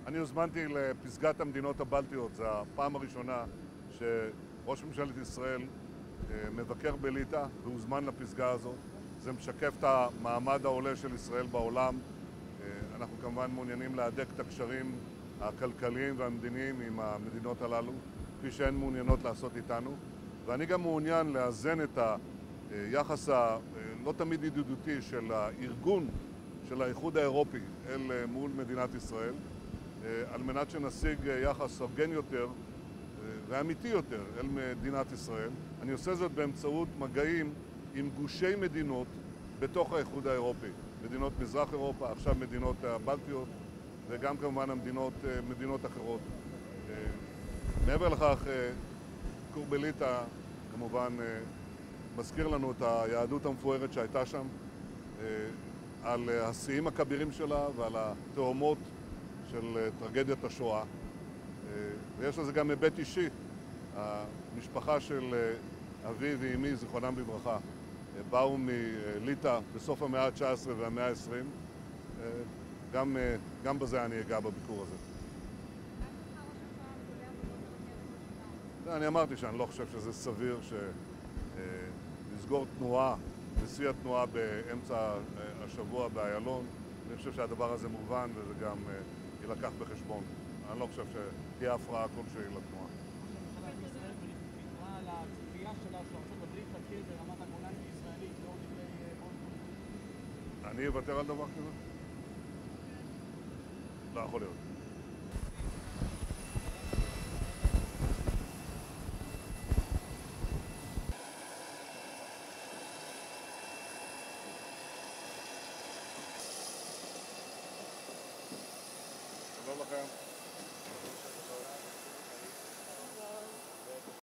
אני הוזמנתי לפסגת המדינות הבלטיות. זו הפעם הראשונה שראש ממשלת ישראל מבקר בליטא והוזמן לפסגה הזאת. זה משקף את המעמד העולה של ישראל בעולם. אנחנו כמובן מעוניינים להדק את הקשרים הכלכליים והמדיניים עם המדינות הללו, כפי שהן מעוניינות לעשות איתנו. ואני גם מעוניין לאזן את היחס הלא תמיד ידידותי של הארגון של האיחוד האירופי אל מול מדינת ישראל, על מנת שנשיג יחס הוגן יותר ואמיתי יותר אל מדינת ישראל. אני עושה זאת באמצעות מגעים עם גושי מדינות בתוך האיחוד האירופי. מדינות מזרח אירופה, עכשיו מדינות הבלטיות, וגם כמובן מדינות אחרות. מעבר לכך, ביקור בליטא כמובן מזכיר לנו את היהדות המפוארת שהייתה שם, על השיאים הכבירים שלה ועל התהומות של טרגדיית השואה. ויש לזה גם היבט אישי. המשפחה של אבי ואמי, זיכרונם לברכה, באו מליטא בסוף המאה ה-19 והמאה ה-20. גם בזה אני אגע בביקור הזה. אני אמרתי שאני לא חושב שזה סביר לסגור תנועה, בשיא התנועה באמצע השבוע באיילון. אני חושב שהדבר הזה מובן וזה גם ילקח בחשבון. אני לא חושב שתהיה הפרעה כלשהי לתנועה. הממשלה בישראל ויתרה על הציפייה שלה שארצות הברית תכיר ברמת הגולן הישראלית לאור דברי בולטון. אני אוותר על דבר כזה? לא יכול להיות. שלום לכם.